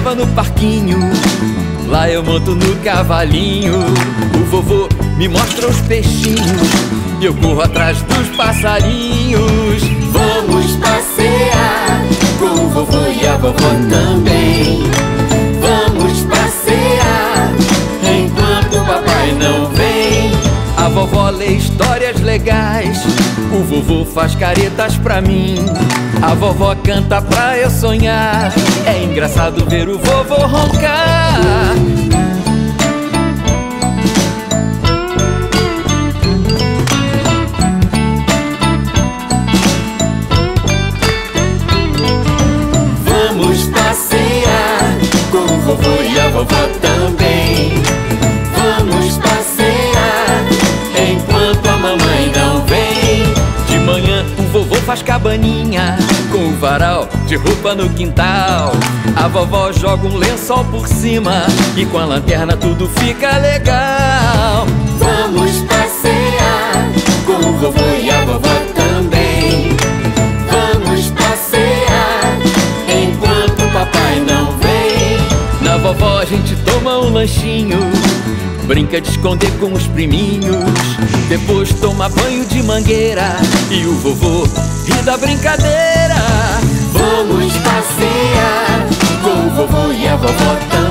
leva no parquinho, lá eu monto no cavalinho. O vovô me mostra os peixinhos e eu corro atrás dos passarinhos. Vamos passear com o vovô e a vovó também. Vamos passear enquanto o papai não vem. A vovó lê histórias legais, o vovô faz caretas pra mim. A vovó canta pra eu sonhar, é engraçado ver o vovô roncar. Vamos passear com o vovô e a vovó também. Vamos passear enquanto a mamãe não vem. De manhã o vovô faz cabaninha com o varal de roupa no quintal. A vovó joga um lençol por cima e com a lanterna tudo fica legal. Vamos passear com o vovô e a vovó também. Vamos passear enquanto o papai não vem. Na vovó a gente toma um lanchinho, brinca de esconder com os priminhos. Depois toma banho de mangueira e o vovô ri da brincadeira. Vamos passear com o vovô e a vovó também.